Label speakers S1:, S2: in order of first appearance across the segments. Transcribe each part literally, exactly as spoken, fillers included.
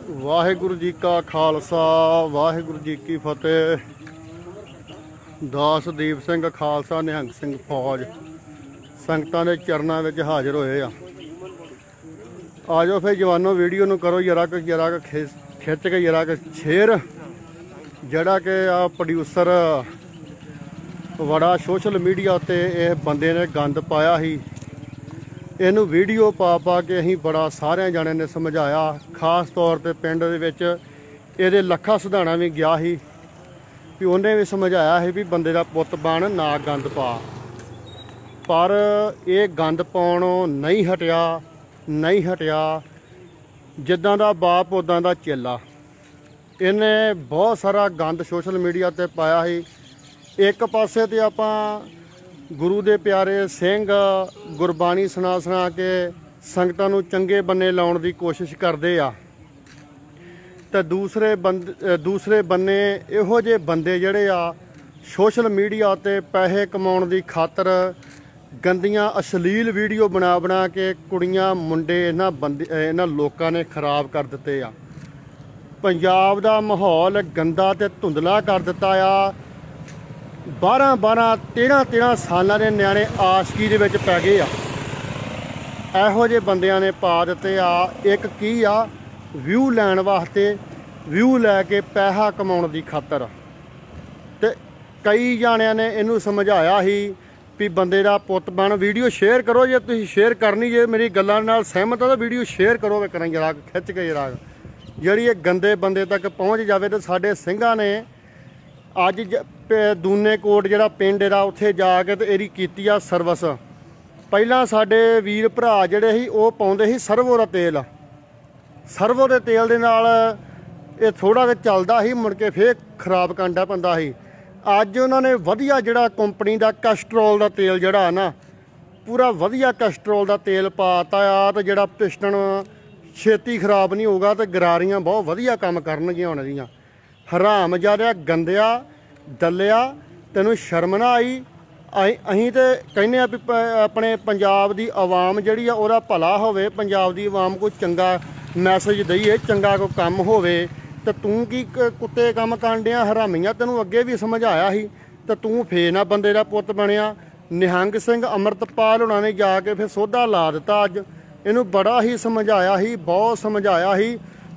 S1: वाहिगुरु जी का खालसा वाहिगुरु जी की फतेह। दासदीप सिंह खालसा निहंग सिंह फौज संगतां दे चरनां विच हाजिर होए आ। आ जाओ फिर जवानों वीडियो नूं करो जरा क जरा क खिच के जरा क शेयर। जिहड़ा कि आ प्रोड्यूसर बड़ा सोशल मीडिया ते इह बंदे ने गंद पाया ही, इनू वीडियो पा पा के असीं बड़ा सारे जणिਆਂ ने समझाया। खास तौर पर पिंड दे विच इहदे लखा सिधाणा भी गया ही भी उन्हें भी समझाया है भी बंदे दा पुत्त बन ना गंद पा, पर यह गंद पाउणों नहीं हटिया नहीं हटिया जिद्दां दा बाप उदां दा चेला। इन्हें बहुत सारा गंद सोशल मीडिया ते पाया ही। एक पासे ते आपां गुरु दे प्यारे सिंह गुरबाणी सुना सुना के संगतां नूं चंगे बन्ने लाउण दी कोशिश करदे आ, ते दूसरे बंद दूसरे बन्ने इहो जे बंदे जिहड़े आ सोशल मीडिया ते पैसे कमाउण दी खातर गंदियां अश्लील वीडियो बना बना के कुड़ियां मुंडे इन्हां बंदे इन्हां लोकां ने खराब कर दित्ते आ। पंजाब दा माहौल गंदा ते धुंधला कर दित्ता आ। बारह बारह तेरह तेरह साल के न्याणे आशकी दे विच पै गए आ। इहो जे बंदियां ने पा दित्ते आ। एक की आ व्यू लैण वास्ते, व्यू लैके पैसा कमाउण दी खातर। ते कई जाणिਆਂ ने इनू समझाया ही भी बंदे दा पुत्त बन। वीडियो शेयर करो जे तुसीं शेयर करनी, जे मेरी गल्लां नाल सहमत हो तो वीडियो शेयर करो करें जरा खिच के जरा जिहड़ी ये गंदे बंदे तक पहुँच जावे। तो साडे ਸਿੰਘਾਂ ने अज दूने कोट जिहड़ा पिंड इहदा उत्थे जाके ते इहदी कीती आ सर्विस। पहिलां साडे वीर भरा जिहड़े ही ओह पाउंदे ही सरवो दा तेल। सरवो दे तेल दे नाल ये थोड़ा जिहा चलदा ही, मुड़ के फिर खराब करदा पैंदा ही। अज उन्होंने वधिया जिहड़ा कंपनी दा कैस्ट्रोल दा तेल जिहड़ा है ना, पूरा वधिया कैस्ट्रोल दा तेल पाता आ। ते जिहड़ा पिस्टन छेती खराब नहीं होगा, तो गरारियां बहुत वधिया काम करनगियां हुण दियां। हराम जादिया गंदिया दलिया, तैनूं शर्म ना आई? अहीं तो कहने आ भी अपने पंजाब दी आवाम जिहड़ी आ उहदा भला होवे, पंजाब दी आवाम को चंगा मैसेज दईए, चंगा कोई काम होवे। तो तूं की कुत्ते काम करन डिया हरामियां? तैनूं अगे भी समझाया ही, तो तूं फेर ना बंदे दा पुत्त बनिया। निहंग सिंह अमृतपाल हुणां ने जाके फिर सोधा ला दिता। अज इनू बड़ा ही समझाया ही, बहुत समझाया ही,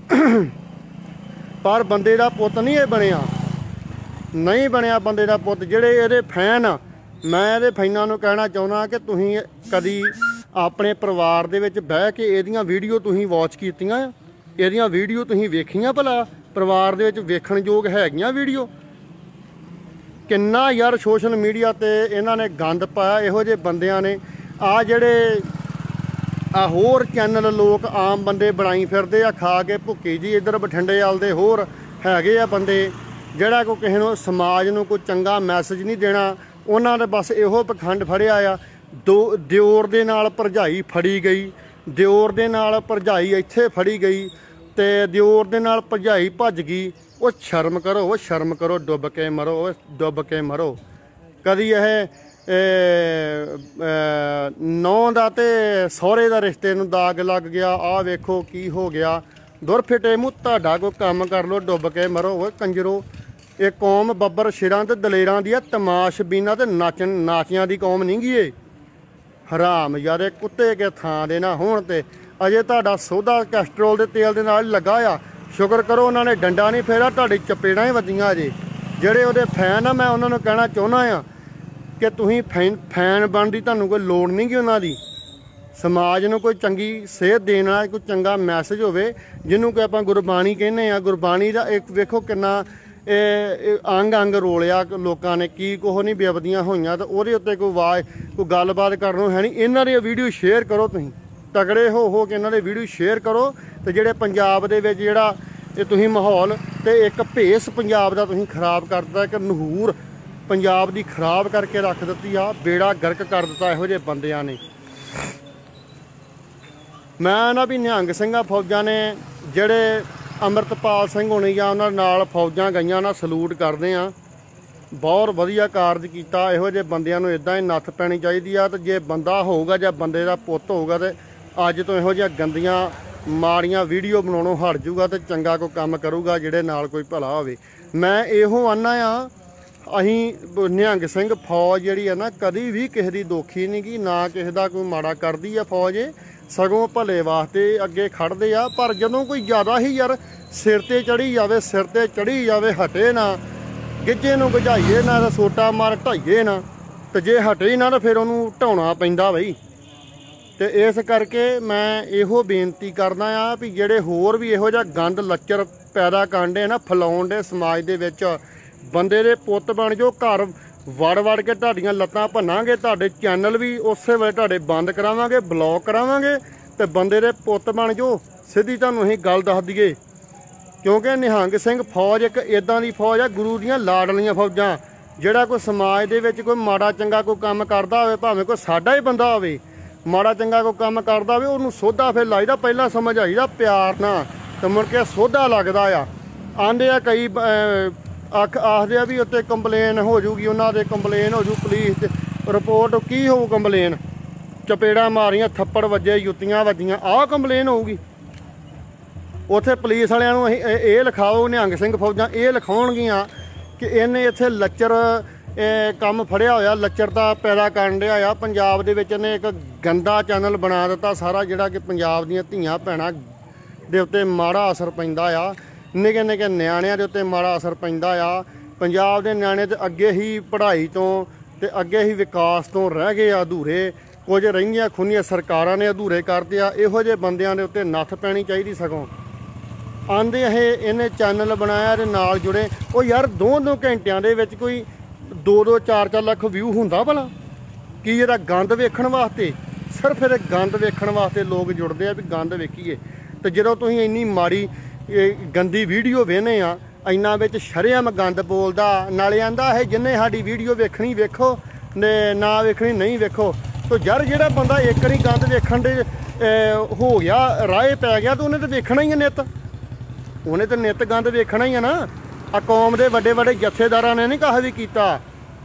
S1: पर बंदे दा पुत्त नहीं ये बनिया, नहीं बनिया बंदे दा पुत्त। जिहड़े इहदे फैन आ, मैं इहदे फैनां नूं कहना चाहुंदा कि तुसीं कदी अपने परिवार दे विच बह के इहदियां वीडियो तुसीं वॉच कीतियां? इहदियां वीडियो तुसीं वेखियां? भला परिवार दे विच वेखण योग हैगियां वीडियो? किन्ना यार सोशल मीडिया ते इन्हां ने गंद पाया इहो जे बंदियां ने। आ जिहड़े आ होर चैनल लोग आम बंदे बनाई फिरदे आ खा के भुक्की जी। इधर बठिंडे वाल दे होर हैगे आ बंदे जिहड़ा कोई किसी नूं समाज नूं कोई चंगा मैसेज नहीं देना, उन्हां ने बस इहो पखंड फड़िया आ। दो दिओर दे नाल भरजाई फड़ी गई, दिओर दे नाल भरजाई इत्थे फड़ी गई, ते दिओर दे नाल भरजाई भज गई। वो शर्म करो, वो शर्म करो, डुब के मरो, डुब के मरो। कदी यह नौ दा ते सहुरे दा रिश्ते नूं दाग लग गया। आ वेखो की हो गया। दुर फिटे मूँह तुहाडा कोई काम कर लो, डुब के मरो। वो कंजरो, ये कौम बब्बर शिरां ते दलेरां दी आ, तमाशबीनां ते नाचन नाचियां दी कौम नहीं गी। हराम यारे कुत्ते के थां दे ना होण ते अजे तुहाडा सौदा कैस्ट्रोल दे तेल दे नाल लगा आ। शुक्र करो उन्होंने डंडा नहीं फेरा, तुहाडी चपेड़ां ही वजीआं अजे। जिहड़े उहदे फैन आ, मैं उन्होंने कहना चाहुंदा आ कि तुसीं फैन फैन बनण दी तुहानूं कोई लोड़ नहीं गी उन्हां दी। समाज नूं कोई चंगी सेहत देण वाला कोई चंगा मैसेज होवे, जिन्हों कोई आपां गुरबाणी कहने आ। गुरबाणी दा एक वेखो किन्ना अंग अंग रोलिया लोगों ने, की कुछ नहीं बेअबदियां होईयां, तो उहदे उत्ते कोई आवाज़ कोई गलबात करनों है नहीं। इन्हां दी वीडियो शेयर करो, तुसीं तगड़े हो हो के इन्हां दे वीडियो शेयर करो। तो जिहड़े पंजाब दे विच जिहड़ा ये तुसीं माहौल ते एक भेस पंजाब दा तुसीं खराब कर दित्ता, एक नहूर पंजाब दी खराब करके रख दित्ती आ, बेड़ा गर्क कर दित्ता इहो जे बंदियां ने। मैं ना भी निहंग सिंह फौजां ने जिहड़े अमृतपाल सिंह होने या उन्हां नाल फौजां गईयां ना, सलूट करदे आ। बहुत वधिया कारज कीता। इहो जे बंदियां नूं इदां ही नत्थ पैनी चाहीदी आ। ते जे बंदा होऊगा जां बंदे दा पुत्त होऊगा ते अज तो इहो जिहियां गंदियां ਮਾੜੀਆਂ ਵੀਡੀਓ ਬਣਾਉਣੋਂ ਹਟ ਜੂਗਾ ਤੇ ਚੰਗਾ ਕੋਈ ਕੰਮ ਕਰੂਗਾ ਜਿਹੜੇ ਨਾਲ ਕੋਈ ਭਲਾ ਹੋਵੇ। ਮੈਂ ਇਹੋ ਆਨਾ ਆ, ਅਸੀਂ ਨਿਹੰਗ ਸਿੰਘ ਫੌਜ ਜਿਹੜੀ ਆ ਨਾ ਕਦੀ ਵੀ ਕਿਸੇ ਦੀ ਦੋਖੀ ਨਹੀਂ ਗੀ, ਨਾ ਕਿਸੇ ਦਾ ਕੋਈ ਮਾੜਾ ਕਰਦੀ ਆ ਫੌਜ, ਸਗੋਂ ਭਲੇ ਵਾਸਤੇ ਅੱਗੇ ਖੜਦੇ ਆ। ਪਰ ਜਦੋਂ ਕੋਈ ਜ਼ਿਆਦਾ ਹੀ ਯਾਰ ਸਿਰ ਤੇ ਚੜੀ ਜਾਵੇ, ਸਿਰ ਤੇ ਚੜੀ ਜਾਵੇ, ਹਟੇ ਨਾ, ਗਿੱਜੇ ਨੂੰ ਗਝਾਈਏ ਨਾ, ਤਾਂ ਸੋਟਾ ਮਾਰ ਢਾਈਏ ਨਾ, ਤੇ ਜੇ ਹਟੇ ਹੀ ਨਾ ਤਾਂ ਫਿਰ ਉਹਨੂੰ ਢਾਉਣਾ ਪੈਂਦਾ ਬਈ। ਤੇ ਇਸ ਕਰਕੇ ਮੈਂ ਇਹੋ ਬੇਨਤੀ ਕਰਦਾ ਆ ਵੀ ਜਿਹੜੇ ਹੋਰ ਵੀ ਇਹੋ ਜਿਹਾ ਗੰਦ ਲੱਚਰ ਪੈਦਾ ਕਰਨ ਡੇ ਨਾ, ਫੈਲਾਉਣ ਡੇ ਸਮਾਜ ਦੇ ਵਿੱਚ, ਬੰਦੇ ਦੇ ਪੁੱਤ ਬਣ ਜਾਓ, ਘਰ ਵੜ ਵੜ ਕੇ ਤੁਹਾਡੀਆਂ ਲੱਤਾਂ ਭੰਨਾਂਗੇ, ਤੁਹਾਡੇ ਚੈਨਲ ਵੀ ਉਸੇ ਵੇਲੇ ਤੁਹਾਡੇ ਬੰਦ ਕਰਾਵਾਂਗੇ, ਬਲੌਕ ਕਰਾਵਾਂਗੇ, ਤੇ ਬੰਦੇ ਦੇ ਪੁੱਤ ਬਣ ਜਾਓ। ਸਿੱਧੀ ਤੁਹਾਨੂੰ ਅਸੀਂ ਗੱਲ ਦੱਸ ਦਈਏ, ਕਿਉਂਕਿ ਨਿਹੰਗ ਸਿੰਘ ਫੌਜ ਇੱਕ ਇੱਦਾਂ ਦੀ ਫੌਜ ਆ, ਗੁਰੂ ਦੀਆਂ ਲਾਡਲੀਆਂ ਫੌਜਾਂ। ਜਿਹੜਾ ਕੋਈ ਸਮਾਜ ਦੇ ਵਿੱਚ ਕੋਈ ਮਾੜਾ ਚੰਗਾ ਕੋਈ ਕੰਮ ਕਰਦਾ ਹੋਵੇ, ਭਾਵੇਂ ਕੋਈ ਸਾਡਾ ਹੀ ਬੰਦਾ ਹੋਵੇ, ਮਾੜਾ ਚੰਗਾ ਕੋਈ ਕੰਮ ਕਰਦਾ ਹੋਵੇ, ਉਹਨੂੰ ਸੋਧਾ ਫਿਰ ਲਾਈਦਾ, ਪਹਿਲਾਂ ਸਮਝ ਆਈਦਾ ਪਿਆਰ ਨਾਲ, ਤੇ ਮੁੜ ਕੇ ਸੋਧਾ ਲੱਗਦਾ ਆ। ਆਂਦੇ ਆ ਕਈ ਅੱਖ ਆਖਦੇ ਆ ਵੀ ਉੱਤੇ ਕੰਪਲੇਨ ਹੋ ਜੂਗੀ, ਉਹਨਾਂ ਦੇ ਕੰਪਲੇਨ ਹੋ ਜੂ ਪੁਲਿਸ 'ਚ ਰਿਪੋਰਟ। ਕੀ ਹੋਊ ਕੰਪਲੇਨ? ਚਪੇੜਾਂ ਮਾਰੀਆਂ, ਥੱਪੜ ਵੱਜੇ, ਜੁੱਤੀਆਂ ਵੱਜੀਆਂ, ਆਹ ਕੰਪਲੇਨ ਹੋਊਗੀ। ਉੱਥੇ ਪੁਲਿਸ ਵਾਲਿਆਂ ਨੂੰ ਅਸੀਂ ਇਹ ਲਿਖਾਓ, ਨਿਹੰਗ ਸਿੰਘ ਫੌਜਾਂ ਇਹ ਲਿਖਾਉਣਗੀਆਂ ਕਿ ਇਹਨੇ ਇੱਥੇ ਲੱਚਰ ਕੰਮ ਫੜਿਆ ਹੋਇਆ, ਲੱਚਰਤਾ ਪੈਦਾ ਕਰਨ ਡਿਆ ਆ ਪੰਜਾਬ ਦੇ ਵਿੱਚ। ਇਹਨੇ ਇੱਕ ਗੰਦਾ ਚੈਨਲ ਬਣਾ ਦਿੱਤਾ ਸਾਰਾ, ਜਿਹੜਾ ਕਿ ਪੰਜਾਬ ਦੀਆਂ ਧੀਆਂ ਭੈਣਾਂ ਦੇ ਉੱਤੇ ਮਾੜਾ ਅਸਰ ਪੈਂਦਾ ਆ, ਨਿੱਕੇ ਨਿੱਕੇ ਨਿਆਣਿਆਂ ਦੇ ਉੱਤੇ ਮਾੜਾ ਅਸਰ ਪੈਂਦਾ ਆ। ਪੰਜਾਬ ਦੇ ਨਿਆਣੇ ਤੇ ਅੱਗੇ ਹੀ ਪੜ੍ਹਾਈ ਤੋਂ ਤੇ ਅੱਗੇ ਹੀ ਵਿਕਾਸ ਤੋਂ ਰਹਿ ਗਏ ਆ ਅਧੂਰੇ। ਕੁਝ ਰਹਿੰਦੀਆਂ ਖੁੰਨੀਆਂ ਸਰਕਾਰਾਂ ਨੇ ਅਧੂਰੇ ਕਰਦੇ ਆ। ਇਹੋ ਜਿਹੇ ਬੰਦਿਆਂ ਦੇ ਉੱਤੇ ਨੱਥ ਪੈਣੀ ਚਾਹੀਦੀ। ਸਗੋਂ ਆਂਦੇ ਇਹ ਇਹਨੇ ਚੈਨਲ ਬਣਾਇਆ ਤੇ ਨਾਲ ਜੁੜੇ, ਉਹ ਯਾਰ ਦੋ ਦੋ ਘੰਟਿਆਂ ਦੇ ਵਿੱਚ ਕੋਈ ਦੋ ਦੋ ਚਾਰ ਚਾਰ ਲੱਖ ਵਿਊ ਹੁੰਦਾ ਭਲਾ? ਕੀ ਇਹਦਾ ਗੰਦ ਵੇਖਣ ਵਾਸਤੇ, ਸਿਰਫ ਇਹਦੇ ਗੰਦ ਵੇਖਣ ਵਾਸਤੇ ਲੋਕ ਜੁੜਦੇ ਆ ਵੀ ਗੰਦ ਵੇਖੀਏ। ਤੇ ਜਦੋਂ ਤੁਸੀਂ ਇੰਨੀ ਮਾੜੀ ਗੰਦੀ ਵੀਡੀਓ ਵੇਖਦੇ ਆ, ਇੰਨਾ ਵਿੱਚ ਸ਼ਰੇਆਮ ਗੰਦ ਬੋਲਦਾ, ਨਾਲੇ ਆਂਦਾ ਇਹ ਜਿੰਨੇ ਸਾਡੀ ਵੀਡੀਓ ਵੇਖਣੀ ਵੇਖੋ, ਨੇ ਨਾ ਵੇਖਣੀ ਨਹੀਂ ਵੇਖੋ। ਤੋ ਯਾਰ ਜਿਹੜਾ ਬੰਦਾ ਇੱਕ ਵਾਰੀ ਗੰਦ ਵੇਖਣ ਦੇ ਹੋ ਗਿਆ, ਰਾਹ ਪੈ ਗਿਆ, ਤਾਂ ਉਹਨੇ ਤਾਂ ਵੇਖਣਾ ਹੀ ਆ ਨਿੱਤ, ਉਹਨੇ ਤਾਂ ਨਿੱਤ ਗੰਦ ਵੇਖਣਾ ਹੀ ਆ ਨਾ। ਆ ਕੌਮ ਦੇ ਵੱਡੇ ਵੱਡੇ ਜਥੇਦਾਰਾਂ ਨੇ ਨਹੀਂ ਕਾਹ ਵੀ ਕੀਤਾ।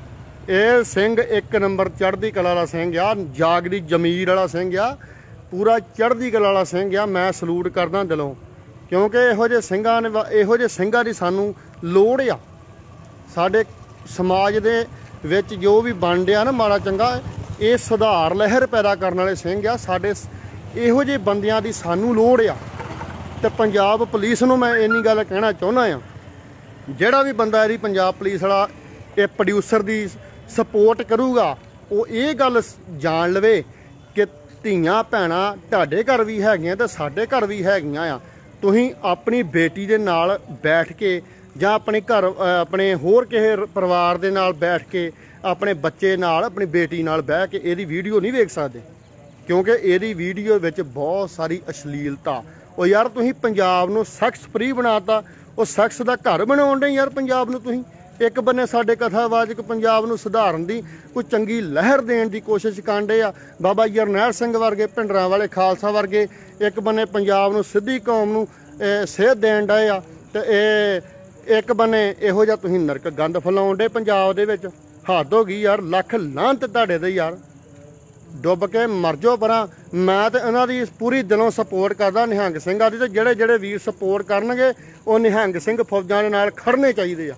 S1: ਇਹ ਸਿੰਘ ਇੱਕ ਨੰਬਰ ਚੜ੍ਹਦੀ ਕਲਾ ਵਾਲਾ ਸਿੰਘ ਆ, ਜਾਗਦੀ ਜ਼ਮੀਰ ਵਾਲਾ ਸਿੰਘ ਆ, ਪੂਰਾ ਚੜ੍ਹਦੀ ਕਲਾ ਵਾਲਾ ਸਿੰਘ ਆ। ਮੈਂ ਸਲੂਟ ਕਰਦਾ ਦਿਲੋਂ, ਕਿਉਂਕਿ ਇਹੋ ਜਿਹੇ ਸਿੰਘਾਂ ਨੇ ਇਹੋ ਜਿਹੇ ਸਿੰਘਾਂ ਦੀ ਸਾਨੂੰ ਲੋੜ ਆ। ਸਾਡੇ ਸਮਾਜ ਦੇ ਵਿੱਚ ਜੋ ਵੀ ਬਣ ਡਿਆ ਨਾ ਮਾੜਾ ਚੰਗਾ, ਇਹ ਸੁਧਾਰ ਲਹਿਰ ਪੈਦਾ ਕਰਨ ਵਾਲੇ ਸਿੰਘ ਆ। ਸਾਡੇ ਇਹੋ ਜਿਹੇ ਬੰਦਿਆਂ ਦੀ ਸਾਨੂੰ ਲੋੜ ਆ। ਤੇ ਪੰਜਾਬ ਪੁਲਿਸ ਨੂੰ ਮੈਂ ਇੰਨੀ ਗੱਲ ਕਹਿਣਾ ਚਾਹੁੰਦਾ ਆ, ਜਿਹੜਾ ਵੀ ਬੰਦਾ ਇਹਦੀ ਪੰਜਾਬ ਪੁਲਿਸ ਵਾਲਾ ਇਹ ਪ੍ਰੋਡਿਊਸਰ ਦੀ ਸਪੋਰਟ ਕਰੂਗਾ, ਉਹ ਇਹ ਗੱਲ ਜਾਣ ਲਵੇ ਕਿ ਧੀਆਂ ਭੈਣਾਂ ਤੁਹਾਡੇ ਘਰ ਵੀ ਹੈਗੀਆਂ ਤੇ ਸਾਡੇ ਘਰ ਵੀ ਹੈਗੀਆਂ ਆ। ਤੁਸੀਂ ਆਪਣੀ ਬੇਟੀ ਦੇ ਨਾਲ ਬੈਠ ਕੇ ਜਾਂ ਆਪਣੇ ਘਰ ਆਪਣੇ ਹੋਰ ਕਿਸੇ ਪਰਿਵਾਰ ਦੇ ਨਾਲ ਬੈਠ ਕੇ, ਆਪਣੇ ਬੱਚੇ ਨਾਲ, ਆਪਣੀ ਬੇਟੀ ਨਾਲ ਬਹਿ ਕੇ ਇਹਦੀ ਵੀਡੀਓ ਨਹੀਂ ਵੇਖ ਸਕਦੇ, ਕਿਉਂਕਿ ਇਹਦੀ ਵੀਡੀਓ ਵਿੱਚ ਬਹੁਤ ਸਾਰੀ ਅਸ਼ਲੀਲਤਾ। ਉਹ ਯਾਰ ਤੁਸੀਂ ਪੰਜਾਬ ਨੂੰ ਸੈਕਸ ਫਰੀ ਬਣਾਤਾ, ਉਹ ਸੈਕਸ ਦਾ ਘਰ ਬਣਾਉਣ ਦੇ ਯਾਰ ਪੰਜਾਬ ਨੂੰ। ਤੁਸੀਂ ਇੱਕ ਬੰਨੇ ਸਾਡੇ ਕਥਾਵਾਚਕ ਪੰਜਾਬ ਨੂੰ ਸੁਧਾਰਨ ਦੀ ਕੋਈ ਚੰਗੀ ਲਹਿਰ ਦੇਣ ਦੀ ਕੋਸ਼ਿਸ਼ ਕਰਦੇ ਆ, ਬਾਬਾ ਜਰਨੈਲ ਸਿੰਘ ਵਰਗੇ, ਭਿੰਡਰਾਂ ਵਾਲੇ ਖਾਲਸਾ ਵਰਗੇ ਇੱਕ ਬੰਨੇ ਪੰਜਾਬ ਨੂੰ, ਸਿੱਧੀ ਕੌਮ ਨੂੰ ਸੇਧ ਦੇਣ ਡਏ ਆ, ਤੇ ਇਹ ਇੱਕ ਬੰਨੇ ਇਹੋ ਜਿਹਾ ਤੁਸੀਂ ਨਰਕ ਗੰਦ ਫੈਲਾਉਣ ਡੇ ਪੰਜਾਬ ਦੇ ਵਿੱਚ। ਹੱਦ ਹੋ ਗਈ ਯਾਰ, ਲੱਖ ਲਾਹਨਤ ਤੁਹਾਡੇ ਦੇ ਯਾਰ, ਡੁੱਬ ਕੇ ਮਰ ਜਾਓ ਪਰਾਂ। ਮੈਂ ਤੇ ਇਹਨਾਂ ਦੀ ਪੂਰੀ ਦਿਲੋਂ ਸਪੋਰਟ ਕਰਦਾ ਨਿਹੰਗ ਸਿੰਘਾਂ ਦੀ, ਤੇ ਜਿਹੜੇ ਜਿਹੜੇ ਵੀਰ ਸਪੋਰਟ ਕਰਨਗੇ ਉਹ ਨਿਹੰਗ ਸਿੰਘ ਫੌਜਾਂ ਦੇ ਨਾਲ ਖੜਨੇ ਚਾਹੀਦੇ ਆ।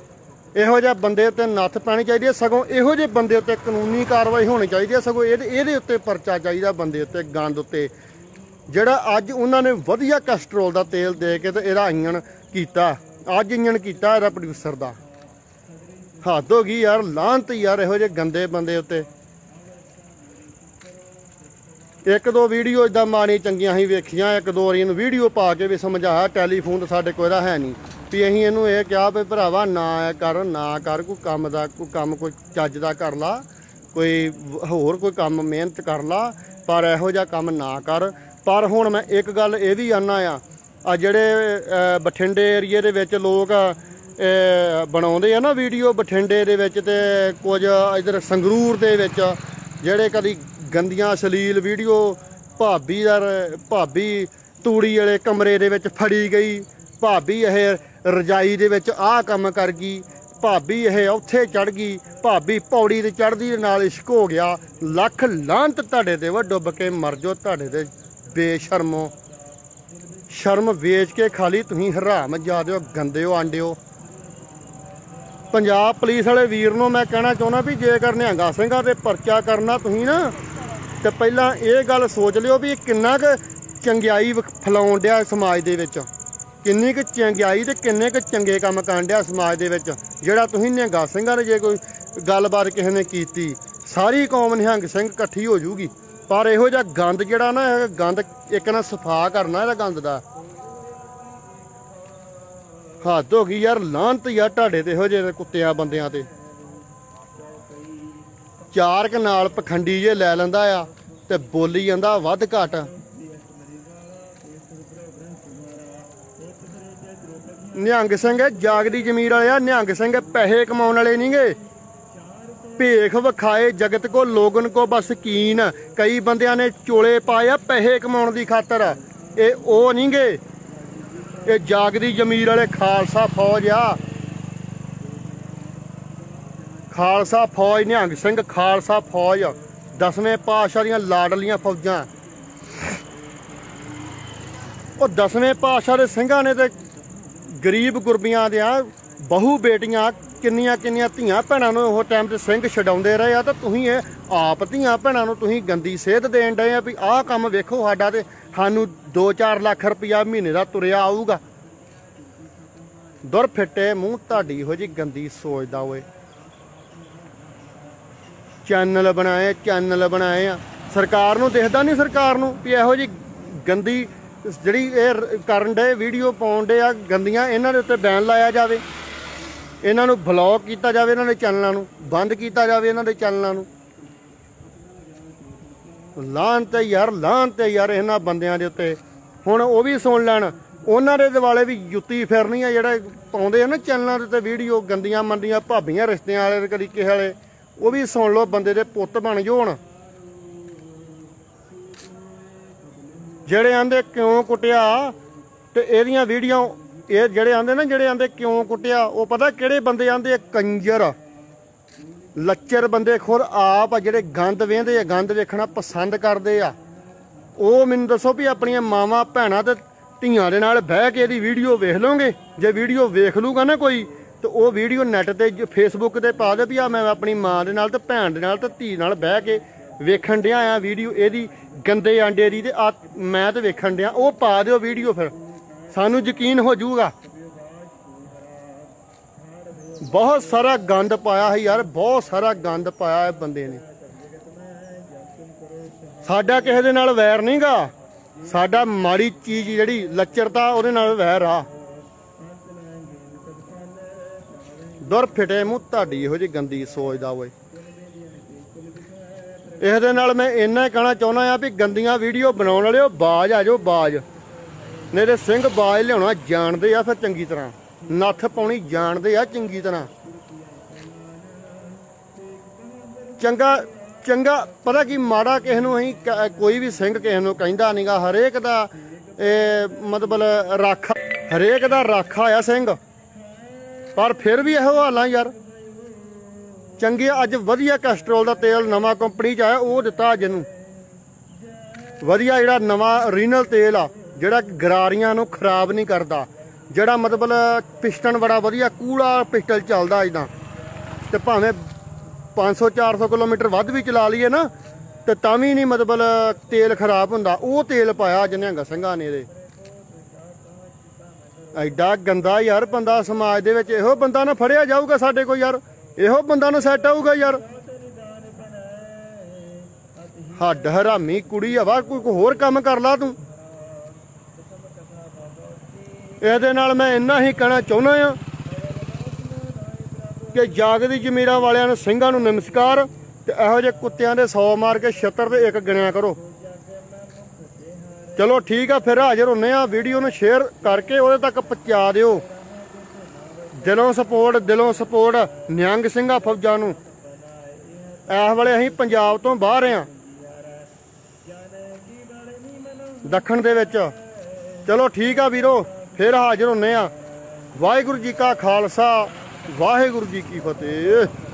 S1: ਇਹੋ ਜਿਹੇ ਬੰਦੇ ਉੱਤੇ ਨੱਥ ਪੈਣੀ ਚਾਹੀਦੀ ਹੈ। ਸਗੋਂ ਇਹੋ ਜਿਹੇ ਬੰਦੇ ਉੱਤੇ ਕਾਨੂੰਨੀ ਕਾਰਵਾਈ ਹੋਣੀ ਚਾਹੀਦੀ ਹੈ। ਸਗੋਂ ਇਹਦੇ ਇਹਦੇ ਉੱਤੇ ਪਰਚਾ ਚਾਹੀਦਾ, ਬੰਦੇ ਉੱਤੇ, ਗੰਦ ਉੱਤੇ, ਜਿਹੜਾ ਅੱਜ ਉਹਨਾਂ ਨੇ ਵਧੀਆ ਕੈਸਟਰੋਲ ਦਾ ਤੇਲ ਦੇ ਕੇ ਤੇ ਇਹਦਾ ਇੰਜਣ ਕੀਤਾ, ਅੱਜ ਇੰਜਣ ਕੀਤਾ ਇਹਦਾ ਪ੍ਰੋਡਿਊਸਰ ਦਾ। ਹੱਦ ਹੋ ਗਈ ਯਾਰ, ਲਾਹਨਤ ਯਾਰ ਇਹੋ ਜਿਹੇ ਗੰਦੇ ਬੰਦੇ ਉੱਤੇ। ਇੱਕ ਦੋ ਵੀਡੀਓ ਇਦਾਂ ਮਾੜੀ ਚੰਗੀਆਂ ਅਸੀਂ ਵੇਖੀਆਂ, ਇੱਕ ਦੋ ਵਾਰੀ ਇਹਨੂੰ ਵੀਡੀਓ ਪਾ ਕੇ ਵੀ ਸਮਝਾਇਆ। ਟੈਲੀਫੋਨ ਤਾਂ ਸਾਡੇ ਕੋਲ ਇਹਦਾ ਹੈ ਨਹੀਂ, ਵੀ ਅਸੀਂ ਇਹਨੂੰ ਇਹ ਕਿਹਾ ਵੀ ਭਰਾਵਾ ਨਾ ਕਰ, ਨਾ ਕਰ, ਕੋਈ ਕੰਮ ਦਾ ਕੋਈ ਕੰਮ ਕੋਈ ਚੱਜ ਦਾ ਕਰ ਲਾ, ਕੋਈ ਹੋਰ ਕੋਈ ਕੰਮ ਮਿਹਨਤ ਕਰ ਲਾ, ਪਰ ਇਹੋ ਜਿਹਾ ਕੰਮ ਨਾ ਕਰ। ਪਰ ਹੁਣ ਮੈਂ ਇੱਕ ਗੱਲ ਇਹ ਵੀ ਆਨਾ ਆ, ਆ ਜਿਹੜੇ ਬਠਿੰਡੇ ਏਰੀਏ ਦੇ ਵਿੱਚ ਲੋਕ ਬਣਾਉਂਦੇ ਆ ਨਾ ਵੀਡੀਓ, ਬਠਿੰਡੇ ਦੇ ਵਿੱਚ ਤੇ ਕੁਝ ਇੱਧਰ ਸੰਗਰੂਰ ਦੇ ਵਿੱਚ, ਜਿਹੜੇ ਕਦੀ ਗੰਦੀਆਂ ਅਸ਼ਲੀਲ ਵੀਡੀਓ, ਭਾਬੀ ਦਾ ਭਾਬੀ ਤੂੜੀ ਵਾਲੇ ਕਮਰੇ ਦੇ ਵਿੱਚ ਫੜੀ ਗਈ, ਭਾਬੀ ਇਹ ਰਜਾਈ ਦੇ ਵਿੱਚ ਆਹ ਕੰਮ ਕਰ ਗਈ, ਭਾਬੀ ਇਹ ਉੱਥੇ ਚੜ ਗਈ, ਭਾਬੀ ਪੌੜੀ ਤੇ ਚੜ੍ਹਦੀ ਦੇ ਨਾਲ ਇਸ਼ਕ ਹੋ ਗਿਆ। ਲੱਖ ਲਾਹਨਤ ਤੁਹਾਡੇ ਤੇ ਵਾ, ਡੁੱਬ ਕੇ ਮਰ ਜਾਓ ਤੁਹਾਡੇ ਤੇ ਬੇਸ਼ਰਮੋ। शर्म वेच के खाली तुसीं हराम जादे हो, गंदे हो, आंडे हो। पंजाब पुलिस वाले वीर नूं मैं कहना चाहुंदा भी जेकर निहंगा सिंघां ते परचा करना तुसीं ना ते पहिलां ये गल सोच लिओ भी किन्ना क चंगियाई फैलाउण डिया समाज दे विच, किन्नी क चंगियाई ते किन्ने क चंगे काम करन डिया समाज दे विच। जिहड़ा तुसीं निहंगा सिंघां ने जे कोई गलबात किसी ने कीती सारी कौम निहंग सिंह इकट्ठी हो जूगी। पर इहो जिहा गंद जिहड़ा ना गंद एक ना सफा करना इहदा गंद दा। हद हो गई यार, लानत यार तुहाडे ते इहो ਜਿਹੇ कुत्तियां बंदियां ते। चार क नाल पखंडी जे लै लैंदा आ ते बोली जांदा वध घट। निहंग सिंह जागदी जमीर वाले आ, निहंग सिंह पैसे कमाउण वाले नहीं गे। भेख विखाए जगत को लोगन को बस कीन। कई बंदियां ने चोले पाए पैसे कमाउण दी खातर, ये ओ नहीं गे। ये जागदी जमीर वाले खालसा फौज आ, खालसा फौज निहंग सिंह खालसा फौज दसवें पातशाह दियां लाडलियां फौजां। ਉਹ दसवें पातशाह ਦੇ ਸਿੰਘਾਂ ने ਤੇ गरीब गुरबियां दियां बहु बेटियां किन्नियां किन्नियां ਧੀਆਂ ਭੈਣਾਂ ਨੂੰ ਉਹ ਟਾਈਮ ਤੇ ਸਿੰਘ ਛਡਾਉਂਦੇ ਰਹੇ ਆ। ਤਾਂ ਤੁਸੀਂ ਇਹ ਆਪ ਧੀਆਂ ਭੈਣਾਂ ਨੂੰ ਤੁਸੀਂ ਗੰਦੀ ਸੇਧ ਦੇਣ ਡਏ ਆ ਵੀ ਆਹ ਕੰਮ ਵੇਖੋ ਸਾਡਾ ਤੇ ਸਾਨੂੰ दो चार ਲੱਖ ਰੁਪਇਆ ਮਹੀਨੇ ਦਾ ਤੁਰਿਆ ਆਊਗਾ। ਦੁਰ ਫਿੱਟੇ ਮੂੰਹ ਤੁਹਾਡੀ ਇਹੋ ਜਿਹੀ ਗੰਦੀ ਸੋਚਦਾ ਓਏ। ਚੈਨਲ ਬਣਾਏ ਚੈਨਲ ਬਣਾਏ ਆ, ਸਰਕਾਰ ਨੂੰ ਦਿਖਦਾ ਨਹੀਂ ਸਰਕਾਰ ਨੂੰ ਵੀ ਇਹੋ ਜਿਹੀ ਗੰਦੀ ਜਿਹੜੀ ਇਹ ਕਰਨ ਡੇ ਵੀਡੀਓ ਪਾਉਣ ਡੇ ਆ ਗੰਦੀਆਂ, ਇਹਨਾਂ ਦੇ ਉੱਤੇ ਬੈਨ ਲਾਇਆ ਜਾਵੇ, ਇਹਨਾਂ ਨੂੰ ਬਲੌਕ ਕੀਤਾ ਜਾਵੇ, ਇਹਨਾਂ ਦੇ ਚੈਨਲਾਂ ਨੂੰ ਬੰਦ ਕੀਤਾ ਜਾਵੇ, ਇਹਨਾਂ ਦੇ ਚੈਨਲਾਂ ਨੂੰ। ਲਾਹਨਤ ਹੈ ਯਾਰ, ਲਾਹਨਤ ਹੈ ਯਾਰ ਇਹਨਾਂ ਬੰਦਿਆਂ ਦੇ ਉੱਤੇ। ਹੁਣ ਉਹ ਵੀ ਸੁਣ ਲੈਣ, ਉਹਨਾਂ ਦੇ ਦੁਆਲੇ ਵੀ ਜੁੱਤੀ ਫਿਰਨੀ ਆ ਜਿਹੜੇ ਪਾਉਂਦੇ ਆ ਨਾ ਚੈਨਲਾਂ ਦੇ ਉੱਤੇ ਵੀਡੀਓ ਗੰਦੀਆਂ ਮੰਦੀਆਂ ਭਾਬੀਆਂ ਰਿਸ਼ਤਿਆਂ ਵਾਲੇ ਕਦੀ ਕਿਸੇ ਵਾਲੇ, ਉਹ ਵੀ ਸੁਣ ਲਓ, ਬੰਦੇ ਦੇ ਪੁੱਤ ਬਣ ਜਾਓ। ਹੁਣ ਜਿਹੜੇ ਆਂਦੇ ਕਿਉਂ ਕੁੱਟਿਆ ਤੇ ਇਹਦੀਆਂ ਵੀਡੀਓ, ਇਹ ਜਿਹੜੇ ਆਂਦੇ ਨਾ ਜਿਹੜੇ ਆਂਦੇ ਕਿਉਂ ਕੁੱਟਿਆ, ਉਹ ਪਤਾ ਕਿਹੜੇ ਬੰਦੇ ਆਂਦੇ ਕੰਜਰ ਲੱਚਰ ਬੰਦੇ ਖੁਦ ਆਪ ਆ ਜਿਹੜੇ ਗੰਦ ਵੇਂਦੇ ਆ, ਗੰਦ ਵੇਖਣਾ ਪਸੰਦ ਕਰਦੇ ਆ। ਉਹ ਮੈਨੂੰ ਦੱਸੋ ਵੀ ਆਪਣੀਆਂ ਮਾਵਾਂ ਭੈਣਾਂ ਤੇ ਧੀਆਂ ਦੇ ਨਾਲ ਬਹਿ ਕੇ ਇਹਦੀ ਵੀਡੀਓ ਵੇਖ ਲਓਗੇ? ਜੇ ਵੀਡੀਓ ਵੇਖ ਲੂਗਾ ਨਾ ਕੋਈ ਤੇ ਉਹ ਵੀਡੀਓ ਨੈਟ ਤੇ ਫੇਸਬੁੱਕ ਤੇ ਪਾ ਦੇ ਵੀ ਆ ਮੈਂ ਆਪਣੀ ਮਾਂ ਦੇ ਨਾਲ ਤੇ ਭੈਣ ਦੇ ਨਾਲ ਤੇ ਧੀ ਨਾਲ ਬਹਿ ਕੇ ਵੇਖਣ ਡਿਆ ਆ ਵੀਡੀਓ ਇਹਦੀ ਗੰਦੇ ਆਂਡੇ ਦੀ, ਤੇ ਆ ਮੈਂ ਤੇ ਵੇਖਣ ਡਿਆ। ਉਹ ਪਾ ਦਿਓ ਵੀਡੀਓ, ਫਿਰ ਸਾਨੂੰ ਯਕੀਨ ਹੋ ਜਾਊਗਾ। ਬਹੁਤ ਸਾਰਾ ਗੰਦ ਪਾਇਆ ਹੈ ਯਾਰ, ਬਹੁਤ ਸਾਰਾ ਗੰਦ ਪਾਇਆ ਹੈ ਬੰਦੇ ਨੇ। ਸਾਡਾ ਕਿਸੇ ਦੇ ਨਾਲ ਵੈਰ ਨਹੀਂ ਗਾ, ਸਾਡਾ ਮਾੜੀ ਚੀਜ਼ ਜਿਹੜੀ ਲੱਚਰਤਾ ਉਹਦੇ ਨਾਲ ਵੈਰ ਆ। ਦੁਰ ਫਿੱਟੇ ਮੂੰਹ ਤੁਹਾਡੀ ਇਹੋ ਜਿਹੀ ਗੰਦੀ ਸੋਚਦਾ ਓਏ। ਇਹਦੇ ਨਾਲ ਮੈਂ ਇੰਨਾ ਹੀ ਕਹਿਣਾ ਚਾਹੁੰਦਾ ਆ ਵੀ ਗੰਦੀਆਂ ਵੀਡੀਓ ਬਣਾਉਣ ਵਾਲਿਓ ਬਾਜ ਆ ਜਾਓ, ਬਾਜ। ਨਹੀਂ ਤੇ ਸਿੰਘ ਬਾਜ ਲਿਆਉਣਾ ਜਾਣਦੇ ਆ, ਫਿਰ ਚੰਗੀ ਤਰ੍ਹਾਂ ਨੱਥ ਪਾਉਣੀ ਜਾਣਦੇ ਆ ਚੰਗੀ ਤਰ੍ਹਾਂ। ਚੰਗਾ ਚੰਗਾ ਪਤਾ ਕੀ ਮਾੜਾ ਕਿਸੇ ਨੂੰ ਅਸੀਂ ਕੋਈ ਵੀ ਸਿੰਘ ਕਿਸੇ ਨੂੰ ਕਹਿੰਦਾ ਨੀਗਾ। ਹਰੇਕ ਦਾ ਇਹ ਮਤਲਬ ਰਾਖਾ, ਹਰੇਕ ਦਾ ਰਾਖਾ ਆ ਸਿੰਘ, ਪਰ ਫਿਰ ਵੀ ਇਹੋ ਹਾਲਾਂ ਯਾਰ। ਚੰਗੇ ਅੱਜ ਵਧੀਆ ਕੈਸਟਰੋਲ ਦਾ ਤੇਲ ਨਵਾਂ ਕੰਪਨੀ 'ਚ ਆਇਆ, ਉਹ ਦਿੱਤਾ ਅੱਜ ਇਹਨੂੰ ਵਧੀਆ ਜਿਹੜਾ ਨਵਾਂ ਓਰੀਜਨਲ ਤੇਲ ਆ, ਜਿਹੜਾ ਗਰਾਰੀਆਂ ਨੂੰ ਖਰਾਬ ਨਹੀਂ ਕਰਦਾ, ਜਿਹੜਾ ਮਤਲਬ ਪਿਸਟਨ ਬੜਾ ਵਧੀਆ ਕੂੜਾ ਪਿਸਟਲ ਚੱਲਦਾ ਇੱਦਾਂ। ਤੇ ਭਾਵੇਂ ਪੰਜ ਸੌ ਚਾਰ ਸੌ ਕਿਲੋਮੀਟਰ ਵੱਧ ਵੀ ਚਲਾ ਲਈਏ ਨਾ ਤੇ ਤਾਂ ਵੀ ਨਹੀਂ ਮਤਲਬ ਤੇਲ ਖਰਾਬ ਹੁੰਦਾ। ਉਹ ਤੇਲ ਪਾਇਆ ਅੱਜ ਨਿਹੰਗ ਸਿੰਘਾਂ ਨੇ ਇਹਦੇ। ਐਡਾ ਗੰਦਾ ਯਾਰ ਬੰਦਾ ਸਮਾਜ ਦੇ ਵਿੱਚ, ਇਹੋ ਬੰਦਾ ਨਾ ਫੜਿਆ ਜਾਊਗਾ ਸਾਡੇ ਕੋਲ ਯਾਰ, ਇਹੋ ਬੰਦਾ ਨਾ ਸੈੱਟ ਆਊਗਾ ਯਾਰ। ਹੱਡ ਹਰਾਮੀ ਕੁੜੀ ਹਵਾ, ਕੋਈ ਹੋਰ ਕੰਮ ਕਰ ਲਾ ਤੂੰ। ਇਹਦੇ ਨਾਲ ਮੈਂ ਇੰਨਾ ਹੀ ਕਹਿਣਾ ਚਾਹੁੰਦਾ ਆ ਕਿ ਜਾਗਦੀ ਜ਼ਮੀਰਾਂ ਵਾਲਿਆਂ ਨੂੰ, ਸਿੰਘਾਂ ਨੂੰ ਨਮਸਕਾਰ, ਤੇ ਇਹੋ ਜਿਹੇ ਕੁੱਤਿਆਂ ਦੇ ਸੌ ਮਾਰ ਕੇ ਛਿੱਤਰ ਤੇ ਇੱਕ ਗਿਣਿਆ ਕਰੋ। ਚਲੋ ਠੀਕ ਆ, ਫਿਰ ਹਾਜ਼ਰ ਹੁੰਦੇ ਆ। ਵੀਡੀਓ ਨੂੰ ਸ਼ੇਅਰ ਕਰਕੇ ਉਹਦੇ ਤੱਕ ਪਹੁੰਚਾ ਦਿਓ। ਦਿਲੋਂ ਸਪੋਰਟ, ਦਿਲੋਂ ਸਪੋਰਟ ਨਿਹੰਗ ਸਿੰਘਾਂ ਫੌਜਾਂ ਨੂੰ। ਇਸ ਵੇਲੇ ਅਸੀਂ ਪੰਜਾਬ ਤੋਂ ਬਾਹਰ ਆ, ਦੱਖਣ ਦੇ ਵਿੱਚ। ਚਲੋ ਠੀਕ ਆ ਵੀਰੋ, ਫਿਰ ਹਾਜ਼ਰ ਹੁੰਦੇ ਆ। ਵਾਹਿਗੁਰੂ ਜੀ ਕਾ ਖਾਲਸਾ, ਵਾਹਿਗੁਰੂ ਜੀ ਕੀ ਫਤਿਹ।